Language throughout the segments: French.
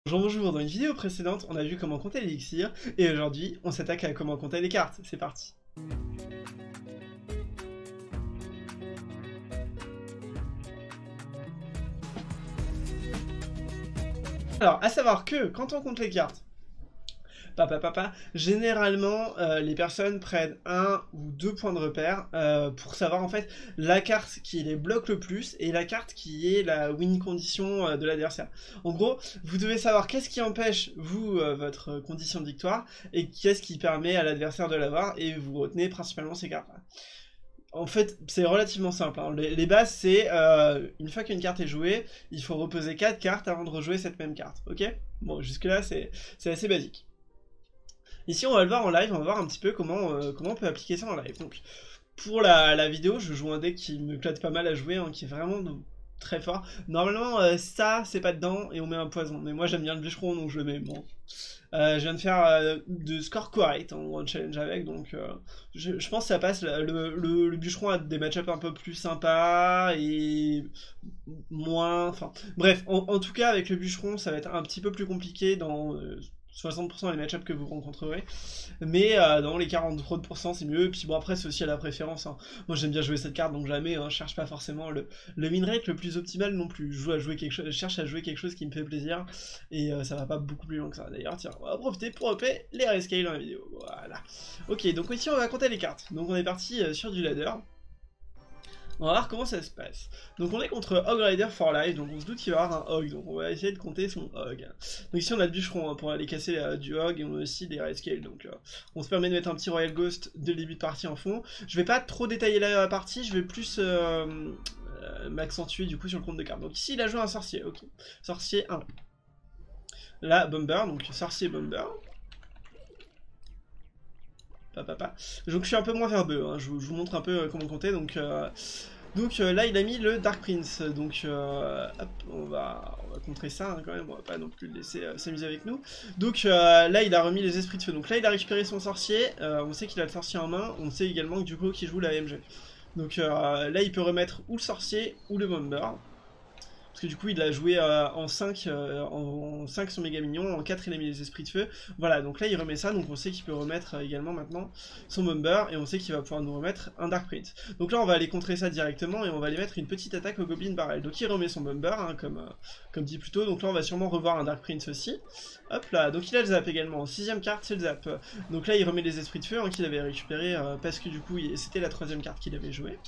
Bonjour, dans une vidéo précédente, on a vu comment compter l'élixir, et aujourd'hui, on s'attaque à comment compter les cartes. C'est parti. Alors, à savoir que, quand on compte les cartes, généralement, les personnes prennent un ou deux points de repère pour savoir en fait la carte qui les bloque le plus et la carte qui est la win condition de l'adversaire. En gros, vous devez savoir qu'est-ce qui empêche vous votre condition de victoire et qu'est-ce qui permet à l'adversaire de l'avoir, et vous retenez principalement ces cartes-là. En fait, c'est relativement simple, hein. Les bases, c'est une fois qu'une carte est jouée, il faut reposer 4 cartes avant de rejouer cette même carte, ok? Bon, jusque-là, c'est assez basique. Ici, on va le voir en live, on va voir un petit peu comment on peut appliquer ça en live. Donc, pour la vidéo, je joue un deck qui me clade pas mal à jouer, hein, qui est vraiment très fort. Normalement, ça, c'est pas dedans, et on met un poison. Mais moi, j'aime bien le bûcheron, donc je le mets. Bon. Je viens de faire de score correct en challenge avec, donc je pense que ça passe. Le bûcheron a des match-ups un peu plus sympas et moins. Enfin, bref, en tout cas, avec le bûcheron, ça va être un petit peu plus compliqué dans 60% des match-ups que vous rencontrerez, mais dans les 40% c'est mieux. Puis bon, après c'est aussi à la préférence, hein. Moi j'aime bien jouer cette carte, donc jamais, hein, je cherche pas forcément le win rate le plus optimal non plus. Je cherche à jouer quelque chose qui me fait plaisir, et ça va pas beaucoup plus loin que ça. D'ailleurs, tiens, on va profiter pour upper les rescale dans la vidéo. Voilà. Ok, donc ici on va compter les cartes. Donc on est parti sur du ladder. On va voir comment ça se passe. Donc on est contre Hog Rider for Life, donc on se doute qu'il va y avoir un Hog, donc on va essayer de compter son Hog. Donc ici on a le bûcheron, hein, pour aller casser du Hog, et on a aussi des rescale, donc on se permet de mettre un petit Royal Ghost dès le début de partie en fond. Je vais pas trop détailler la partie, je vais plus m'accentuer du coup sur le compte de cartes. Donc ici il a joué un sorcier, ok. Sorcier 1. Là, Bomber, donc sorcier Bomber. Donc je suis un peu moins verbeux, hein. Je vous montre un peu comment compter. Donc là il a mis le Dark Prince, donc hop, on va contrer ça, hein, quand même, on va pas non plus le laisser s'amuser avec nous. Donc là il a remis les esprits de feu, donc là il a récupéré son sorcier, on sait qu'il a le sorcier en main, on sait également que du coup qu'il joue la MG. Donc là il peut remettre ou le sorcier ou le bomber. Parce que du coup il a joué en 5 son méga mignon, en 4 il a mis les esprits de feu. Voilà, donc là il remet ça, donc on sait qu'il peut remettre également maintenant son bomber, et on sait qu'il va pouvoir nous remettre un Dark Prince. Donc là on va aller contrer ça directement, et on va aller mettre une petite attaque au Goblin Barrel. Donc il remet son bomber, hein, comme dit plus tôt, donc là on va sûrement revoir un Dark Prince aussi. Hop là, donc il a le zap également, 6ème carte c'est le zap. Donc là il remet les esprits de feu, hein, qu'il avait récupéré, parce que du coup c'était la 3ème carte qu'il avait jouée.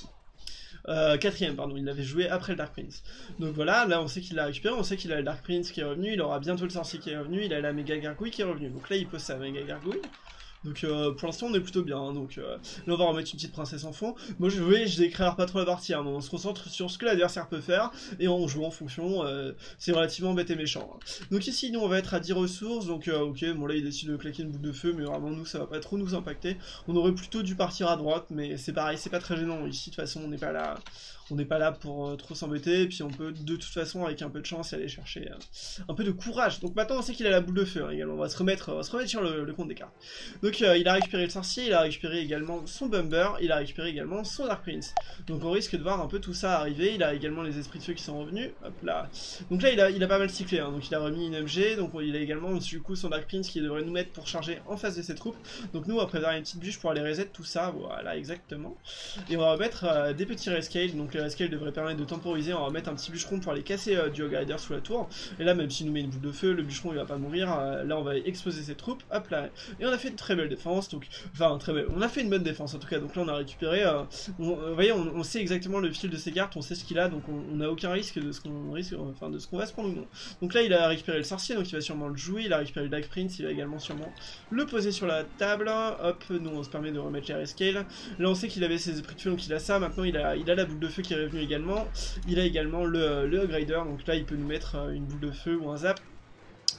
4ème, pardon, il l'avait joué après le Dark Prince. Donc voilà, là on sait qu'il l'a récupéré, on sait qu'il a le Dark Prince qui est revenu, il aura bientôt le sorcier qui est revenu, il a la méga gargouille qui est revenue. Donc là il pose sa méga gargouille. Donc pour l'instant on est plutôt bien, hein. Donc là on va remettre une petite princesse en fond. Moi je décrire pas trop la partie, hein, mais on se concentre sur ce que l'adversaire peut faire, et on joue en fonction, c'est relativement bête et méchant, hein. Donc ici nous on va être à 10 ressources, donc ok, bon là il décide de claquer une boule de feu, mais vraiment nous ça va pas trop nous impacter. On aurait plutôt dû partir à droite, mais c'est pareil, c'est pas très gênant, ici de toute façon on n'est pas là pour trop s'embêter, et puis on peut de toute façon avec un peu de chance aller chercher un peu de courage. Donc maintenant on sait qu'il a la boule de feu, hein, également, on va se remettre sur le compte des cartes. Donc il a récupéré le sorcier, il a récupéré également son Bumber, il a récupéré également son Dark Prince. Donc on risque de voir un peu tout ça arriver. Il a également les esprits de feu qui sont revenus. Hop là. Donc là il a pas mal cyclé, hein. Donc il a remis une MG, donc il a également du coup son Dark Prince qui devrait nous mettre pour charger en face de ses troupes. Donc nous on va préparer une petite bûche pour aller reset tout ça, voilà exactement. Et on va mettre des petits rescale, donc les rescale devraient permettre de temporiser. On va mettre un petit bûcheron pour aller casser du Hog Rider sous la tour. Et là même s'il nous met une boule de feu, le bûcheron il va pas mourir, là on va exploser ses troupes, hop là. Et on a fait une très belle défense, donc enfin très belle. On a fait une bonne défense en tout cas. Donc là on a récupéré, vous voyez, on sait exactement le fil de ses cartes, on sait ce qu'il a, donc on n'a aucun risque de ce qu'on risque, enfin de ce qu'on va se prendre ou non. Donc là il a récupéré le sorcier, donc il va sûrement le jouer. Il a récupéré le Dark Prince, il va également sûrement le poser sur la table. Hop, nous on se permet de remettre les rescale. Là on sait qu'il avait ses esprits de feu, donc il a ça. Maintenant il a la boule de feu qui est revenue également. Il a également le Hog Rider, donc là il peut nous mettre une boule de feu ou un zap.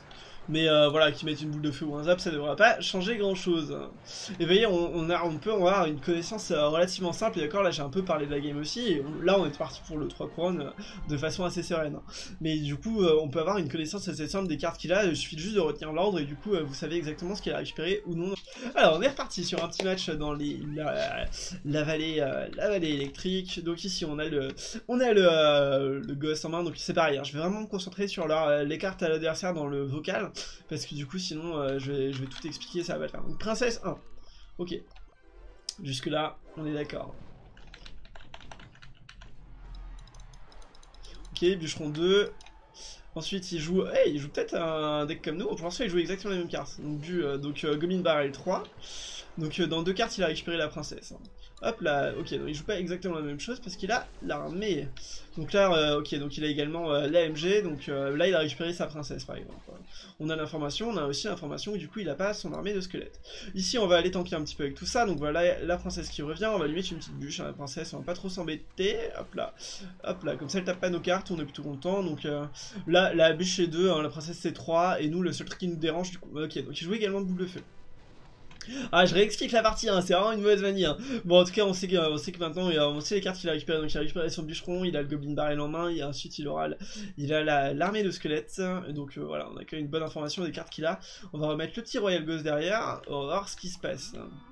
Mais voilà, qu'ils mettent une boule de feu ou un zap, ça devrait pas changer grand chose. Et vous voyez, on peut avoir une connaissance relativement simple. Et d'accord, là j'ai un peu parlé de la game aussi. Et là on est parti pour le 3 couronnes de façon assez sereine. Mais du coup, on peut avoir une connaissance assez simple des cartes qu'il a. Il suffit juste de retenir l'ordre et du coup, vous savez exactement ce qu'il a récupéré ou non. Alors on est reparti sur un petit match dans la vallée électrique. Donc ici on a le gosse en main. Donc c'est pareil, hein, je vais vraiment me concentrer sur les cartes à l'adversaire dans le vocal. Parce que du coup sinon je vais tout expliquer, ça va être là. Donc princesse 1. Ok. Jusque là, on est d'accord. Ok, bûcheron 2. Ensuite il joue peut-être un deck comme nous. Pour l'instant il joue exactement les mêmes cartes. Donc, Goblin Barrel 3. Donc dans 2 cartes il a récupéré la princesse. Hop là, ok, donc il joue pas exactement la même chose parce qu'il a l'armée. Donc là, ok, donc il a également l'AMG, donc là il a récupéré sa princesse par exemple. On a l'information, on a aussi l'information que du coup il a pas son armée de squelettes. Ici on va aller tanker un petit peu avec tout ça, donc voilà la princesse qui revient, on va lui mettre une petite bûche à la princesse, on va pas trop s'embêter, hop là, comme ça elle tape pas nos cartes, on est plutôt content, donc là la bûche c'est 2, hein, la princesse c'est 3, et nous le seul truc qui nous dérange du coup, ok, donc il joue également de boule de feu. Ah, je réexplique la partie, hein, c'est vraiment une mauvaise manie. Hein. Bon, en tout cas, on sait que maintenant, on sait les cartes qu'il a récupérées. Donc, il a récupéré son bûcheron, il a le Goblin Barrel en main, et ensuite, il a l'armée de squelettes. Donc, voilà, on a quand même une bonne information des cartes qu'il a. On va remettre le petit Royal Ghost derrière, on va voir ce qui se passe.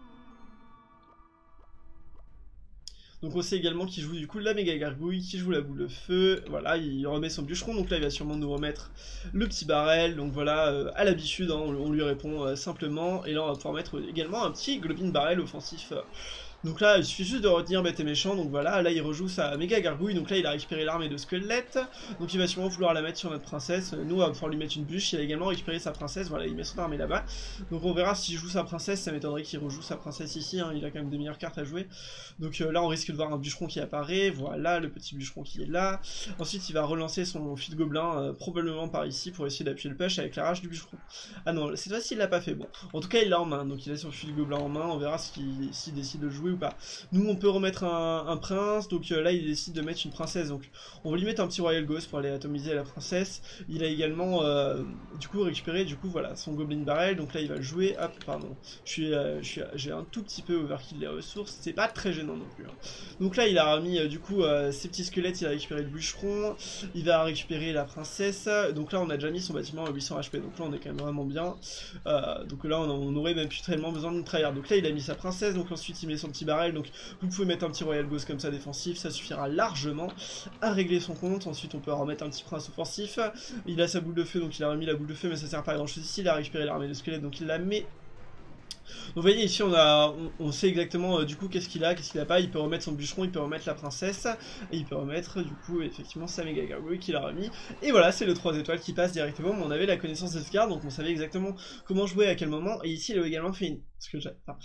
Donc on sait également qu'il joue du coup la méga gargouille, qu'il joue la boule de feu, voilà, il remet son bûcheron, donc là il va sûrement nous remettre le petit barrel, donc voilà, à l'habitude, hein, on lui répond simplement, et là on va pouvoir mettre également un petit Goblin Barrel offensif. Donc là, il suffit juste de retenir bête et méchant, donc voilà, là il rejoue sa méga gargouille, donc là il a récupéré l'armée de squelettes, donc il va sûrement vouloir la mettre sur notre princesse, nous on va pouvoir lui mettre une bûche, il a également récupéré sa princesse, voilà, il met son armée là-bas, donc on verra s'il joue sa princesse, ça m'étonnerait qu'il rejoue sa princesse ici, hein, il a quand même des meilleures cartes à jouer, donc là on risque de voir un bûcheron qui apparaît, voilà, le petit bûcheron qui est là, ensuite il va relancer son fil de gobelin, probablement par ici, pour essayer d'appuyer le push avec la rage du bûcheron. Ah non, cette fois-ci il l'a pas fait, bon, en tout cas il l'a en main, donc il a son fil de gobelin en main, on verra s'il décide de jouer ou pas. Nous on peut remettre un prince, donc là il décide de mettre une princesse, donc on va lui mettre un petit Royal Ghost pour aller atomiser la princesse. Il a également du coup récupéré voilà son Goblin Barrel, donc là il va le jouer, hop pardon, j'ai un tout petit peu overkill les ressources, c'est pas très gênant non plus. Hein. Donc là il a remis du coup ses petits squelettes, il a récupéré le bûcheron, il va récupérer la princesse, donc là on a déjà mis son bâtiment à 800 HP, donc là on est quand même vraiment bien, donc là on aurait même plus tellement besoin de tryhard. Donc là il a mis sa princesse, donc ensuite il met son petit barrel, donc vous pouvez mettre un petit Royal Ghost comme ça défensif, ça suffira largement à régler son compte. Ensuite on peut remettre un petit prince offensif, il a sa boule de feu, donc il a remis la boule de feu, mais ça sert pas à grand chose ici, il a récupéré l'armée de squelettes, donc il la met. Donc vous voyez ici on sait exactement du coup qu'est-ce qu'il a pas, il peut remettre son bûcheron, il peut remettre la princesse, et il peut remettre du coup effectivement sa méga gargouille qu'il a remis, et voilà c'est le 3 étoiles qui passe directement, mais on avait la connaissance de ce card, donc on savait exactement comment jouer à quel moment, et ici il a également fait une... ce que j'ai... Enfin,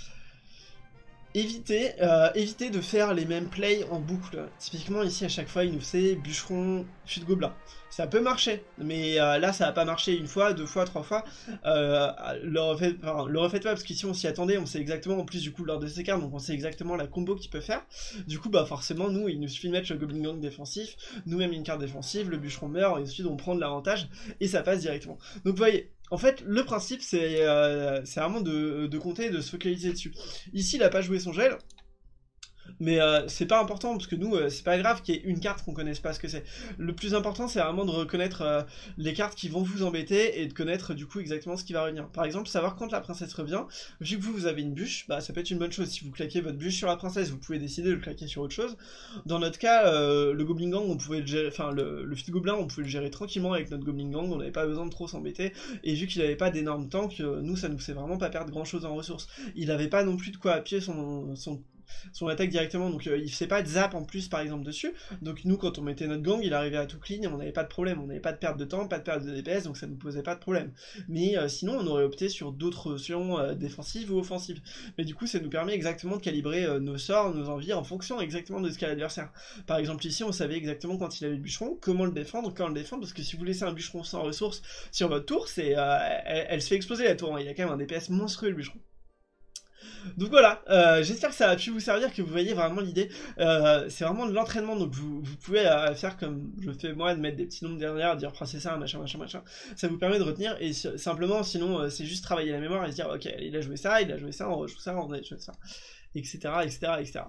éviter de faire les mêmes plays en boucle. Typiquement ici à chaque fois il nous fait bûcheron, chute gobelin. Ça peut marcher, mais là ça va pas marcher une fois, 2 fois, 3 fois. Le refaites pas parce qu'ici on s'y attendait, on sait exactement en plus du coup lors de ces cartes, donc on sait exactement la combo qu'il peut faire. Du coup bah forcément nous il nous suffit de mettre le Goblin Gang défensif, nous-mêmes une carte défensive, le bûcheron meurt et ensuite on prend de l'avantage et ça passe directement. Donc vous voyez. En fait, le principe, c'est vraiment de compter, de se focaliser dessus. Ici, il a pas joué son gel, mais c'est pas important parce que nous c'est pas grave qu'il y ait une carte qu'on connaisse pas ce que c'est. Le plus important c'est vraiment de reconnaître les cartes qui vont vous embêter et de connaître du coup exactement ce qui va revenir. Par exemple savoir quand la princesse revient, vu que vous avez une bûche, bah ça peut être une bonne chose. Si vous claquez votre bûche sur la princesse, vous pouvez décider de le claquer sur autre chose. Dans notre cas le Goblin Gang on pouvait le gérer, enfin le fil gobelin on pouvait le gérer tranquillement avec notre Goblin Gang, on n'avait pas besoin de trop s'embêter, et vu qu'il avait pas d'énormes tanks, nous ça nous fait vraiment pas perdre grand chose en ressources. Il avait pas non plus de quoi appuyer son attaque directement, donc il faisait pas de zap en plus par exemple dessus, donc nous quand on mettait notre gang il arrivait à tout clean et on n'avait pas de problème, on n'avait pas de perte de temps, pas de perte de DPS, donc ça nous posait pas de problème, mais sinon on aurait opté sur d'autres options défensives ou offensives, mais du coup ça nous permet exactement de calibrer nos sorts, nos envies en fonction exactement de ce qu'a l'adversaire. Par exemple ici on savait exactement quand il avait le bûcheron, comment le défendre, quand le défendre, parce que si vous laissez un bûcheron sans ressources sur votre tour, elle se fait exploser la tour, hein. Il y a quand même un DPS monstrueux le bûcheron. Donc voilà, j'espère que ça a pu vous servir, que vous voyez vraiment l'idée. C'est vraiment de l'entraînement, donc vous pouvez faire comme je fais moi, de mettre des petits nombres derrière, dire oh, c'est ça, machin, machin, machin. Ça vous permet de retenir, et simplement, sinon, c'est juste travailler la mémoire et se dire, ok, il a joué ça, on rejoue ça, on a joué ça. Etc, etc, etc.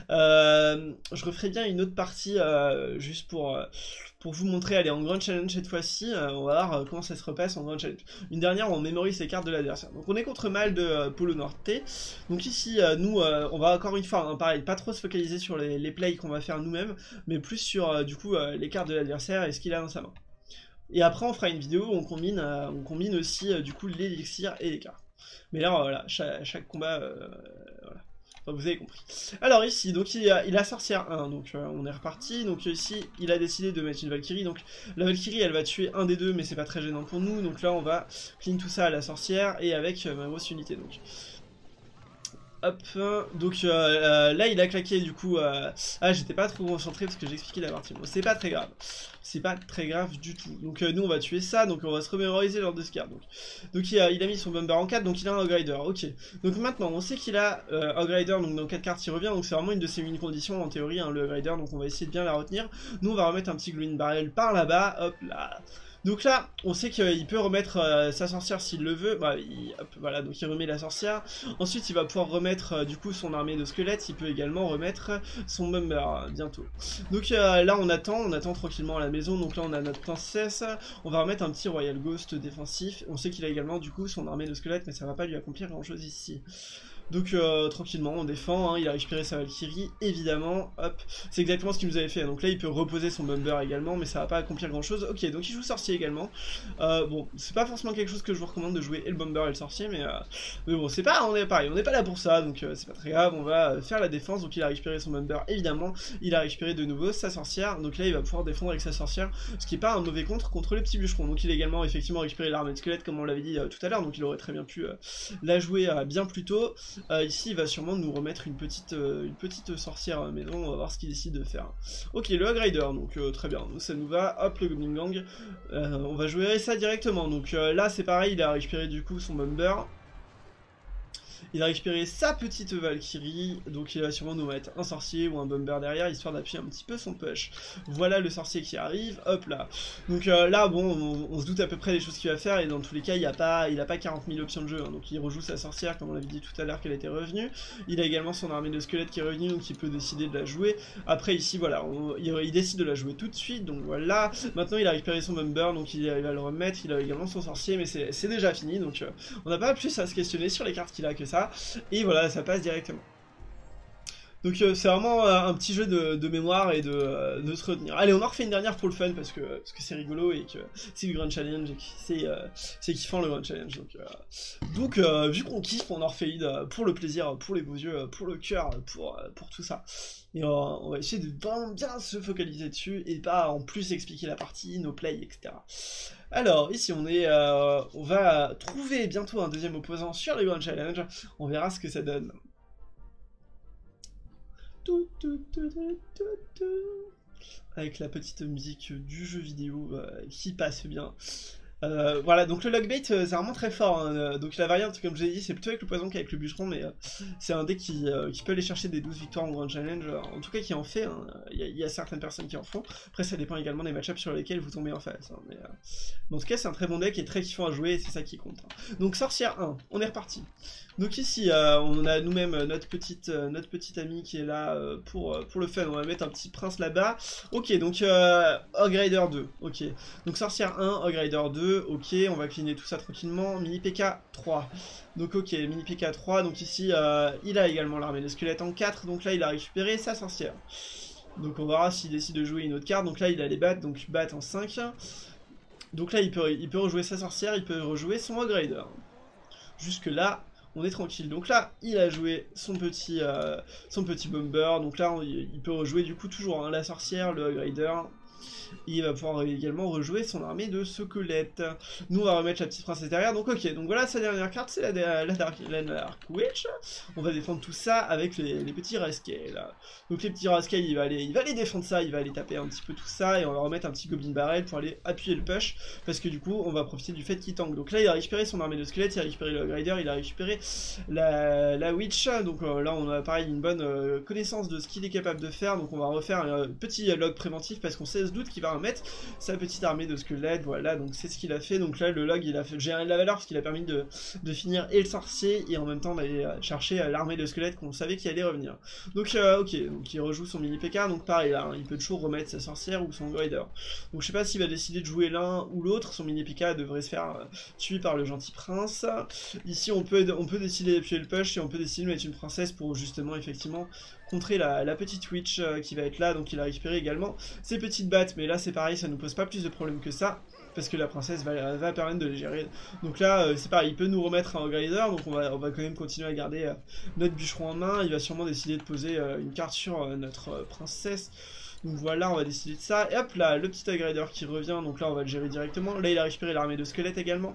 Je referai bien une autre partie juste pour vous montrer, allez, en Grand Challenge cette fois-ci, on va voir comment ça se repasse en Grand Challenge. Une dernière, on mémorise les cartes de l'adversaire. Donc on est contre Mal de Polo Norte. Donc ici, nous, on va encore une fois, hein, pareil, pas trop se focaliser sur les plays qu'on va faire nous-mêmes, mais plus sur, du coup, les cartes de l'adversaire et ce qu'il a dans sa main. Et après, on fera une vidéo où on combine aussi, du coup, l'élixir et les cartes. Mais là, voilà, chaque combat, voilà. Enfin, vous avez compris. Alors ici, donc il a sorcière 1, donc on est reparti. Donc ici, il a décidé de mettre une Valkyrie. Donc la Valkyrie, elle va tuer un des deux, mais c'est pas très gênant pour nous. Donc là, on va clean tout ça à la sorcière et avec ma grosse unité. Donc hop, donc là il a claqué du coup. Ah, j'étais pas trop concentré parce que j'expliquais la partie. Bon, c'est pas très grave. C'est pas très grave du tout. Donc nous on va tuer ça, donc on va se remémoriser lors de ce card. Donc il a mis son Bumber en 4, donc il a un Ogrider. Ok. Donc maintenant on sait qu'il a Ogrider, donc dans 4 cartes il revient, donc c'est vraiment une de ses mini-conditions en théorie, hein, le Ogrider, donc on va essayer de bien la retenir. Nous on va remettre un petit Green Barrel par là-bas, hop là. Donc là, on sait qu'il peut remettre sa sorcière s'il le veut. Bah, hop, voilà, donc il remet la sorcière. Ensuite, il va pouvoir remettre du coup son armée de squelettes. Il peut également remettre son Bumber bientôt. Donc là, on attend tranquillement à la maison. Donc là, on a notre princesse. On va remettre un petit Royal Ghost défensif. On sait qu'il a également du coup son armée de squelettes, mais ça va pas lui accomplir grand chose ici. Donc tranquillement on défend, hein, il a récupéré sa Valkyrie, évidemment, hop, c'est exactement ce qu'il nous avait fait, donc là il peut reposer son Bumber également, mais ça va pas accomplir grand chose. Ok, donc il joue sorcier également, bon, c'est pas forcément quelque chose que je vous recommande de jouer et le Bumber et le sorcier, mais bon, c'est pas, on est pareil, on n'est pas là pour ça, donc c'est pas très grave, on va faire la défense. Donc il a récupéré son Bumber, évidemment, il a récupéré de nouveau sa sorcière, donc là il va pouvoir défendre avec sa sorcière, ce qui est pas un mauvais contre les petits bûcherons. Donc il a également effectivement récupéré l'armée de squelette comme on l'avait dit tout à l'heure, donc il aurait très bien pu la jouer bien plus tôt. Ici il va sûrement nous remettre une petite sorcière à la maison, on va voir ce qu'il décide de faire. Ok, le Hog-Rider, donc très bien, ça nous va. Hop, le Goblin Gang, on va jouer ça directement. Donc là c'est pareil, il a récupéré du coup son Bumber. Il a récupéré sa petite Valkyrie, donc il va sûrement nous mettre un sorcier ou un Bumber derrière, histoire d'appuyer un petit peu son push. Voilà le sorcier qui arrive, hop là. Donc là, bon, on se doute à peu près des choses qu'il va faire, et dans tous les cas, il a pas 40 000 options de jeu, hein. Donc il rejoue sa sorcière, comme on l'avait dit tout à l'heure qu'elle était revenue. Il a également son armée de squelettes qui est revenue, donc il peut décider de la jouer. Après ici, voilà, il décide de la jouer tout de suite, donc voilà. Maintenant, il a récupéré son Bumber, donc il va le remettre. Il a également son sorcier, mais c'est déjà fini, donc on n'a pas plus à se questionner sur les cartes qu'il a que ça. Et voilà, ça passe directement. Donc c'est vraiment un petit jeu de mémoire et de se retenir. Allez, on en refait une dernière pour le fun parce que c'est rigolo et que c'est du Grand Challenge et que c'est kiffant le Grand Challenge. Donc vu qu'on kiffe, on en refait une pour le plaisir, pour les beaux yeux, pour le cœur, pour tout ça. Et on va essayer de vraiment bien se focaliser dessus et pas en plus expliquer la partie, nos plays, etc. Alors ici on va trouver bientôt un deuxième opposant sur le Grand Challenge. On verra ce que ça donne. Avec la petite musique du jeu vidéo qui passe bien. Voilà, donc le logbait c'est vraiment très fort, hein. Donc la variante, comme je l'ai dit, c'est plutôt avec le poison qu'avec le bûcheron, mais c'est un deck qui peut aller chercher des 12 victoires en Grand Challenge, en tout cas qui en fait, hein. Il y a certaines personnes qui en font. Après ça dépend également des match-ups sur lesquels vous tombez en face, hein. Mais en tout cas c'est un très bon deck et très kiffant à jouer, et c'est ça qui compte, hein. Donc sorcière 1, on est reparti. Donc ici on a nous-mêmes notre petite amie qui est là pour le fun. On va mettre un petit prince là-bas. Ok, donc Hog-Rider 2, ok. Donc sorcière 1, Hog-Rider 2, ok, on va cleaner tout ça tranquillement. Mini PK 3. Donc ok, mini PK 3, donc ici il a également l'armée de squelettes en 4, donc là il a récupéré sa sorcière. Donc on verra s'il décide de jouer une autre carte. Donc là il a les battes, donc batte en 5. Donc là il peut rejouer sa sorcière, il peut rejouer son Hog-Rider. Jusque là on est tranquille. Donc là, il a joué son petit Bomber. Donc là, il peut rejouer du coup toujours, hein, la sorcière, le Hog-Rider. Et il va pouvoir également rejouer son armée de squelettes. Nous on va remettre la petite princesse derrière, donc ok, donc voilà sa dernière carte, c'est la Dark Witch. On va défendre tout ça avec les petits Rascals. Donc les petits Rascals, il va aller défendre ça, il va aller taper un petit peu tout ça, et on va remettre un petit Goblin Barrel pour aller appuyer le push, parce que du coup on va profiter du fait qu'il tank. Donc là il a récupéré son armée de squelettes, il a récupéré le Grider, il a récupéré la Witch, donc là on a pareil une bonne connaissance de ce qu'il est capable de faire, donc on va refaire un petit log préventif, parce qu'on sait ce doute qu'il va remettre sa petite armée de squelettes, voilà, donc c'est ce qu'il a fait. Donc là le log il a fait gérer de la valeur, parce qu'il a permis de finir et le sorcier, et en même temps d'aller chercher l'armée de squelettes qu'on savait qu'il allait revenir. Donc ok, donc il rejoue son mini PK, donc pareil là, hein, il peut toujours remettre sa sorcière ou son Grider. Donc je sais pas s'il va décider de jouer l'un ou l'autre, son mini PK devrait se faire tuer par le gentil prince. Ici on peut décider d'appuyer le push, et on peut décider de mettre une princesse pour justement effectivement contrer la petite witch qui va être là. Donc il a récupéré également ses petites battes, mais là c'est pareil, ça nous pose pas plus de problèmes que ça, parce que la princesse va permettre de les gérer. Donc là c'est pareil, il peut nous remettre un Grider, donc on va quand même continuer à garder notre bûcheron en main. Il va sûrement décider de poser une carte sur notre princesse. Donc voilà, on va décider de ça. Et hop là, le petit Grider qui revient, donc là on va le gérer directement. Là il a récupéré l'armée de squelettes également.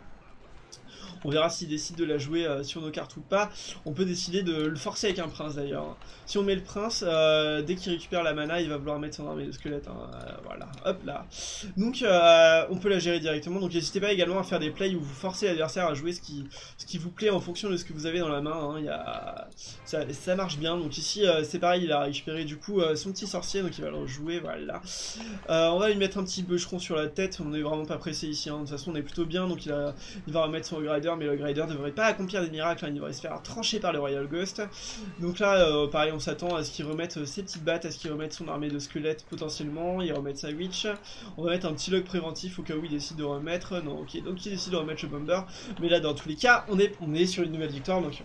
On verra s'il décide de la jouer sur nos cartes ou pas. On peut décider de le forcer avec un prince d'ailleurs. Si on met le prince, dès qu'il récupère la mana, il va vouloir mettre son armée de squelette. Hein. Voilà, hop là. Donc on peut la gérer directement. Donc n'hésitez pas également à faire des plays où vous forcez l'adversaire à jouer ce qui vous plaît en fonction de ce que vous avez dans la main. Hein. Ça marche bien. Donc ici c'est pareil, il a récupéré du coup son petit sorcier, donc il va le rejouer. Voilà. On va lui mettre un petit bûcheron sur la tête. On n'est vraiment pas pressé ici. Hein. De toute façon on est plutôt bien. Donc il va remettre son Grider, mais le Grider ne devrait pas accomplir des miracles, hein, il devrait se faire trancher par le Royal Ghost. Donc là, pareil, on s'attend à ce qu'il remette ses petites battes, à ce qu'il remette son armée de squelettes potentiellement, il remette sa Witch. On va mettre un petit log préventif au cas où il décide de remettre. Non, ok, donc il décide de remettre le Bomber. Mais là, dans tous les cas, on est sur une nouvelle victoire, donc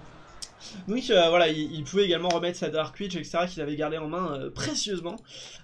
voilà, il pouvait également remettre sa Dark Witch, etc., qu'il avait gardé en main précieusement.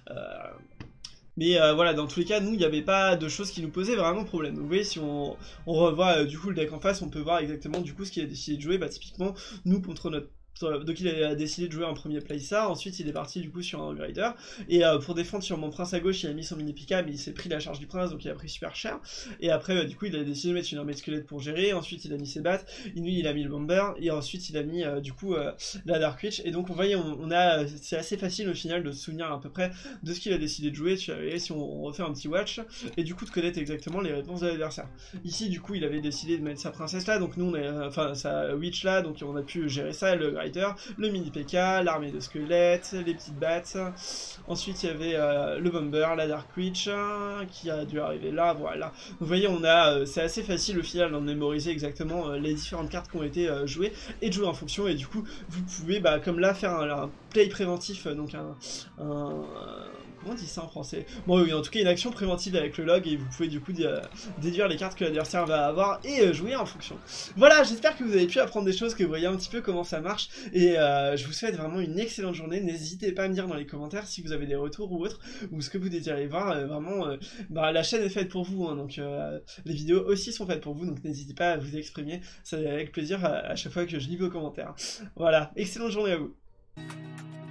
Mais voilà, dans tous les cas, nous, il n'y avait pas de choses qui nous posaient vraiment problème. Donc, vous voyez, si on revoit du coup le deck en face, on peut voir exactement du coup ce qu'il a décidé de jouer. Bah, typiquement, nous, contre notre... Donc il a décidé de jouer un premier play ça, ensuite il est parti du coup sur un Grider, et pour défendre sur mon prince à gauche, il a mis son mini pika, mais il s'est pris la charge du prince, donc il a pris super cher, et après du coup il a décidé de mettre une armée de squelettes pour gérer, ensuite il a mis ses battes, il a mis le bomber, et ensuite il a mis du coup la Dark Witch, et donc vous voyez, c'est assez facile au final de se souvenir à peu près de ce qu'il a décidé de jouer, si on refait un petit watch, et du coup de connaître exactement les réponses de l'adversaire. Ici du coup il avait décidé de mettre sa princesse là, donc nous on a, enfin sa Witch là, donc on a pu gérer ça, le le mini PK, l'armée de squelettes, les petites battes. Ensuite il y avait le bomber, la Dark Witch qui a dû arriver là, voilà. Donc, vous voyez, c'est assez facile au final de mémoriser exactement les différentes cartes qui ont été jouées et de jouer en fonction. Et du coup vous pouvez comme là faire un play préventif, donc comment on dit ça en français? Bon oui, en tout cas une action préventive avec le log, et vous pouvez du coup déduire les cartes que l'adversaire va avoir et jouer en fonction. Voilà, j'espère que vous avez pu apprendre des choses, que vous voyez un petit peu comment ça marche, et je vous souhaite vraiment une excellente journée. N'hésitez pas à me dire dans les commentaires si vous avez des retours ou autres, ou ce que vous désirez voir. Vraiment, la chaîne est faite pour vous, hein, donc les vidéos aussi sont faites pour vous, donc n'hésitez pas à vous exprimer, c'est avec plaisir à chaque fois que je lis vos commentaires. Voilà, excellente journée à vous.